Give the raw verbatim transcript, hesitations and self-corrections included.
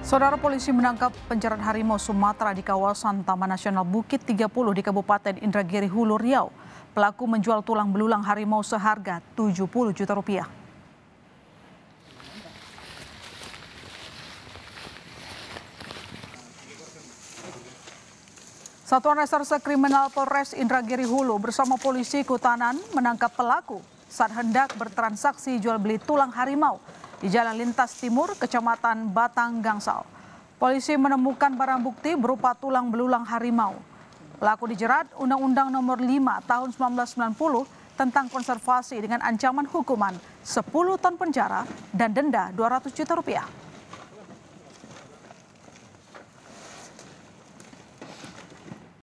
Saudara, polisi menangkap penjara harimau Sumatera di kawasan Taman Nasional Bukit tiga puluh di Kabupaten Indragiri Hulu, Riau. Pelaku menjual tulang belulang harimau seharga tujuh puluh juta rupiah. Satuan Reserse Kriminal Polres Indragiri Hulu bersama polisi Kutanan menangkap pelaku saat hendak bertransaksi jual beli tulang harimau di Jalan Lintas Timur, Kecamatan Batang Gangsal. Polisi menemukan barang bukti berupa tulang belulang harimau. Pelaku dijerat Undang-Undang Nomor lima Tahun seribu sembilan ratus sembilan puluh tentang konservasi dengan ancaman hukuman sepuluh tahun penjara dan denda dua ratus juta rupiah.